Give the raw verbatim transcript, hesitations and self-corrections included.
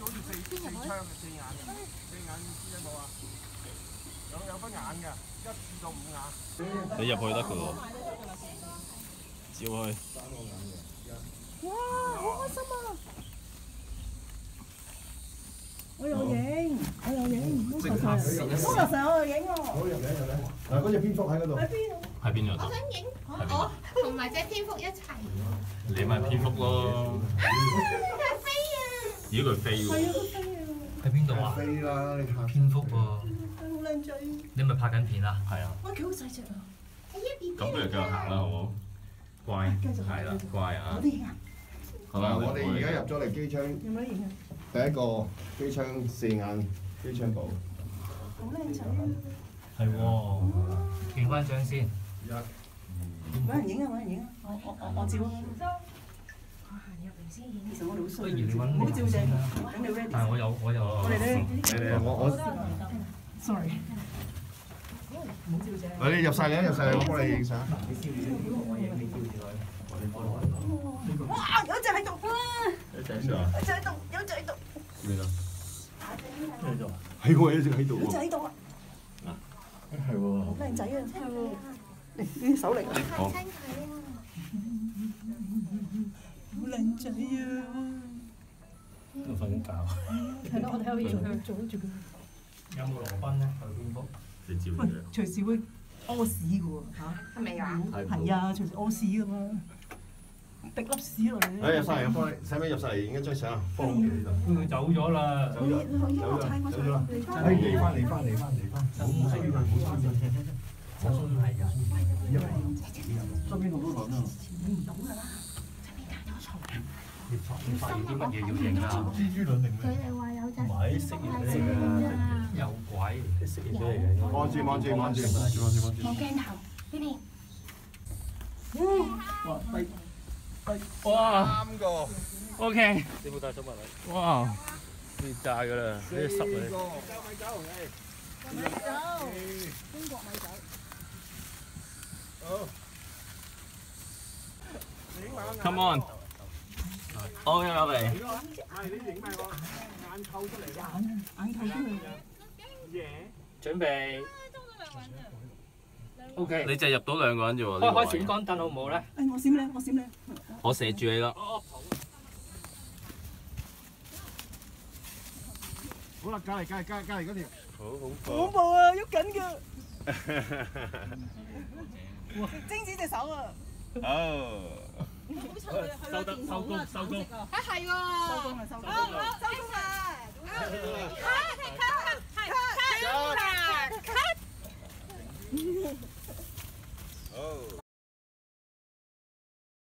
好似四四槍嘅四眼，四眼知有冇啊？有有分眼嘅，一至到五眼。 你入去得㗎喎，照去。 哇！好開心啊！我有影，我有影，即刻上，我上我有影喎。好入嚟入嚟，嗱嗰隻蝙蝠喺嗰度。喺邊？ 喺邊度？ 我想影我同埋隻蝙蝠一齊。 你咪蝙蝠咯。 佢飛啊！ 咦佢飛喎？ 係啊，佢飛啊！ 喺邊度啊？ 飛啦！你睇蝙蝠喎。 好靚仔。 你咪拍緊片啊？ 係啊。 哇！佢好細隻啊！ 咁不如繼續行啦，好冇？乖，係啦，乖啊！好啦， 我哋而家入咗嚟機槍， 有冇得影啊？ 第一個機槍四眼機槍部。 好靚仔啊！ 係喎，影翻張先。 一、二。 揾人影啊！揾人影啊！我我我我照啊！我行入嚟先影。其實我哋好衰。 不如你揾唔好照正， 啦。 等你 ready。 但係我有我有。 我哋咧。 你哋我我。 sorry。唔好照正。 你入晒嚟入晒嚟，我幫你影相。哇！有隻喺度啊！有隻喺度，有隻喺度。 邊啊？ 喺度。係喎，有隻喺度喎。 有隻喺度啊！ 係喎。 好靚仔啊！係喎。呢啲手嚟啊！ 好。 好靚仔啊！ 都瞓緊覺。 係咯，我哋可以做做住佢。 有冇羅賓咧？有蝙蝠。 你照喂， 住。 隨時會屙屎嘅喎嚇。 係咪啊？ 係啊，隨時屙屎嘅嘛。滴粒屎落嚟。 誒入晒嚟，我幫你，使唔使入晒嚟影一張相啊？幫你呢度。 佢走咗啦。 走咗，走咗，走咗啦。誒嚟翻嚟翻嚟翻嚟翻，冇冇需要㗎，冇需要㗎。 我信係㗎。 因為身邊好多輪啊。 影唔到㗎啦，出邊太多蟲。 你發你發現啲乜嘢要影啊？ 蜘蛛卵定佢咩？ 哋話有隻唔係識嘢嚟㗎， 有鬼！ 識嘢嚟嘅。 望住望住望住望住望住望住。 望鏡頭呢邊。 哇！低哇三個。 ，OK。你冇帶手襪嚟？哇，跌炸㗎啦，呢啲濕嚟。 走咪走，誒。 咪走，中國咪走。 好。 Come on。OK，我哋。 係你影埋喎，眼透出嚟㗎。 眼眼透出嚟。 準備。O K。 你就入到兩個人啫喎。 開開閃光燈好唔好咧？ 誒，我閃你，我閃你。 我射住你啦。 好啦，隔離隔離隔離隔離嗰條。 好好。 恐怖啊！喐緊㗎。精子隻手啊！ 哦。 收得收工收工啊係喎。 收工啦收工。好好收工啦。 係係係係係。